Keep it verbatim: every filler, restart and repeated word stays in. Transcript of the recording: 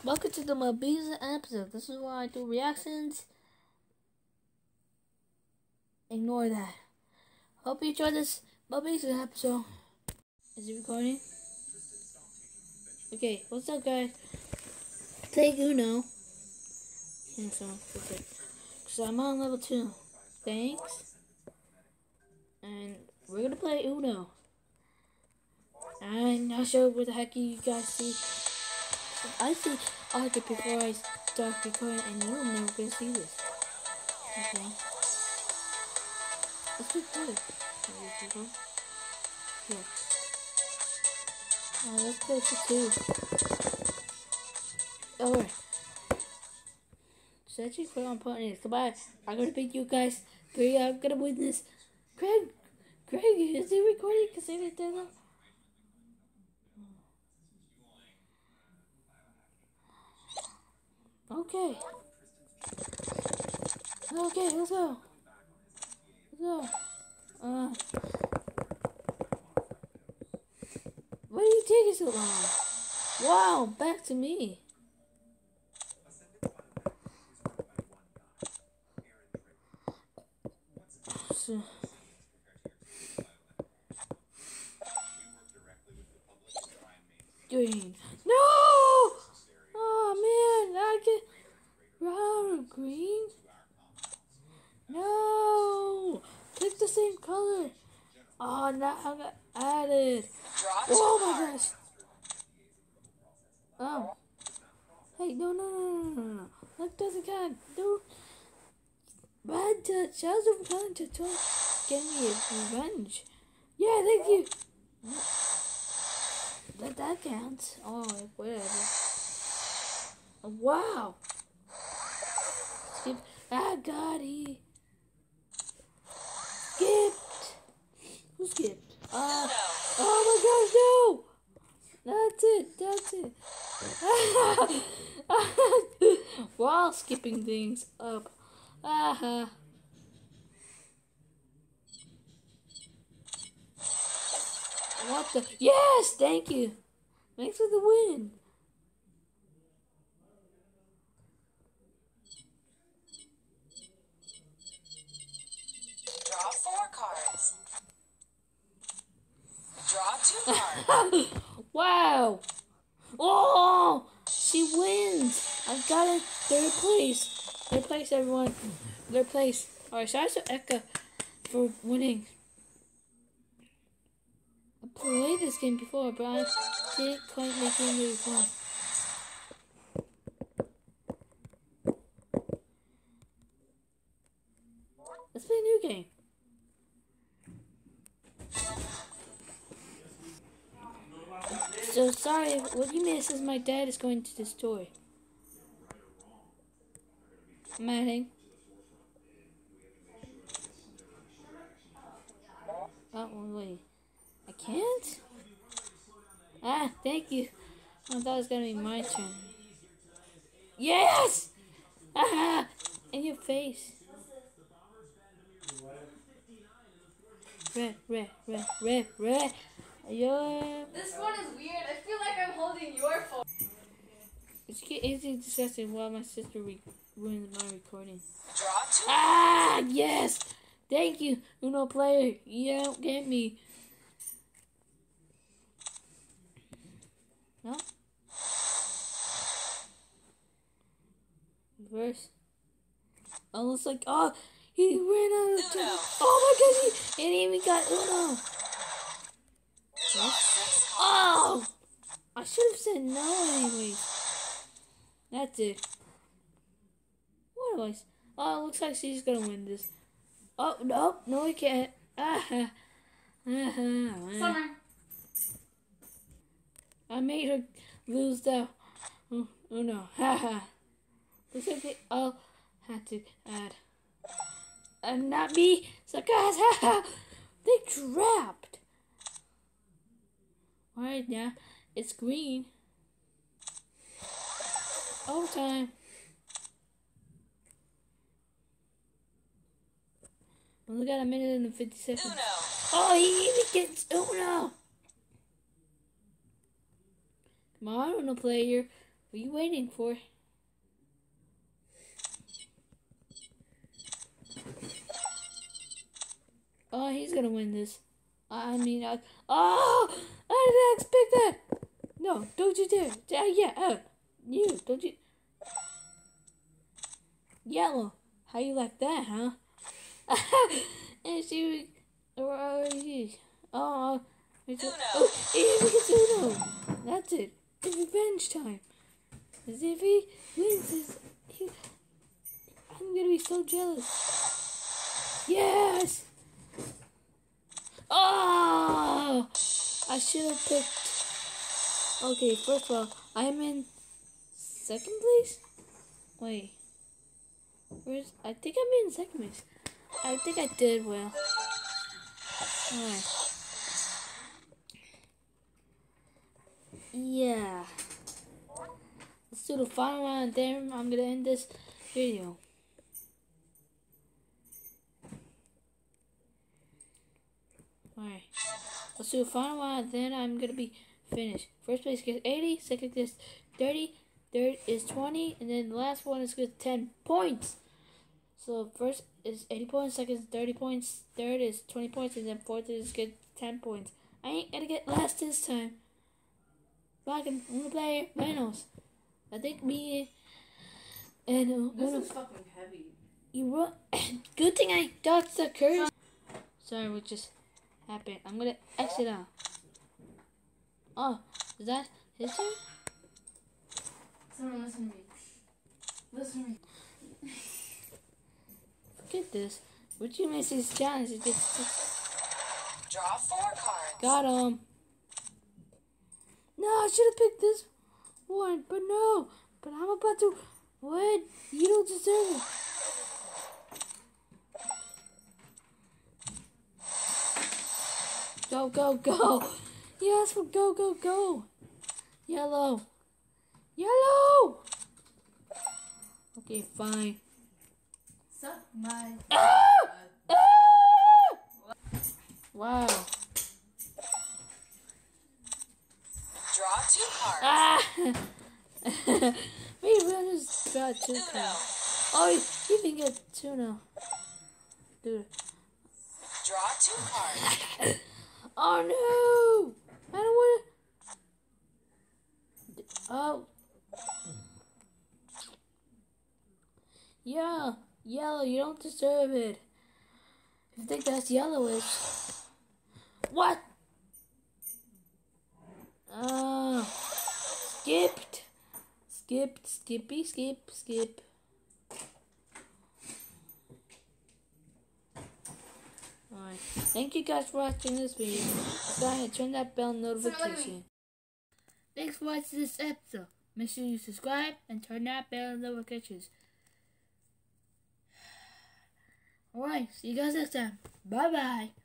Welcome to the Mobisa episode. This is why I do reactions. Ignore that. Hope you enjoyed this Mobisa episode. Is it recording? Okay, what's up, guys? Play Uno. Yeah, so, okay. So I'm on level two. Thanks. And we're gonna play Uno. I'm not sure what the heck you guys see. I see audio before I start recording, and you're never gonna see this. Okay. Let's get good. Here. Oh, let's play for two. Alright. Searching for on partners. Goodbye. I'm gonna beat you guys. Three. I'm gonna win this. Greg. Greg, is he recording? Cause I didn't know. Okay. Okay, let's go. Let's go. Uh, why are you taking so long? Wow, back to me. So, green. No! Oh man, I get brown or green. No! Pick the same color. Oh, now I got added. Oh my gosh. Oh. Hey, no, no, no, no, no, no. Look, doesn't count. Don't. Bad touch. How's it going to talk? Get me a revenge. Yeah, thank you. But that counts. Oh, whatever. Wow. Skip. Ah, God, he skipped. Who skipped? Uh, oh my gosh, no! That's it. That's it. While skipping things up. Uh-huh. What the? Yes! Thank you. Thanks for the win. Draw four cards. Draw two cards. Wow. Oh! She wins. I got in third place. Third place, everyone. Third place. Alright, shout out to Eka for winning. I played this game before, but I didn't quite make it really fun. Let's play a new game. So sorry, what you missed is my dad is going to the store. I'm adding. Oh, wait. I can't? Ah, thank you. I thought it was going to be my turn. Yes! Ah! In your face. Red, red, red, red, red. Yeah. This one is weird. I feel like I'm holding your phone. It's easy disgusting while my sister re ruins my recording. Draw two. Ah, yes! Thank you, Uno player. You don't get me. No? Reverse. Oh, looks like, oh, he ran out of time. Oh my god, he, and he even got Uno. Oh! I should have said no anyways. That's it. What was? Oh, it looks like she's gonna win this. Oh, no, no, I can't. Ah, ah, ah, Summer. I made her lose the oh, oh no. Haha. Looks like they all had to add. And not me. So guys, haha. They trapped. Alright now, it's green. Overtime. We got a minute and fifty seconds. Uno. Oh, he even gets Uno. Come on, Uno player. What are you waiting for? Oh, he's gonna win this. I mean, I, oh, I didn't expect that. No, don't you dare. Uh, yeah, uh, you, don't you. Yellow, how you like that, huh? And she was, uh, oh, it's, Uno. oh, it's Uno. That's it. It's revenge time. As if he wins this, he, I'm gonna be so jealous. Yes! Oh! I should have picked. Okay, first of all, I'm in second place? Wait. Where's. I think I'm in second place. I think I did well. Alright. Yeah. Let's do the final round, then I'm gonna end this video. Alright. Let's do the final round, then I'm gonna be finished. First place gets eighty, second gets thirty, third is twenty, and then the last one is gets ten points. So first is eighty points, second is thirty points, third is twenty points, and then fourth is get ten points. I ain't gonna get last this time. But I can I'm gonna play finals. I think me and uh, This one is of fucking heavy. you ru- good thing I dodged the curve. Sorry, what just happened? I'm gonna exit out. Oh, is that his turn? Someone listen to me. Listen to me. Forget this. Would you miss his challenge? It gets six. Draw four cards. Got him. No, I should have picked this one, but no. But I'm about to win. You don't deserve it. Go, go, go. Yes, for go, go, go. Yellow. Yellow. Okay, fine. Suck my. Ah! Ah! Wow. Draw two cards. Ah! Wait, we just got two Uno. cards. Oh, you can get two now. Dude. Draw two cards. Oh no! I don't want to. Oh. Yeah, yellow, you don't deserve it. I think that's yellowish. What? Ah, skipped. Skipped, skippy, skip, skip. Alright, thank you guys for watching this video. Go ahead, turn that bell notification. Thanks for watching this episode. Make sure you subscribe and turn that bell notifications. Alright, see you guys next time. Bye bye.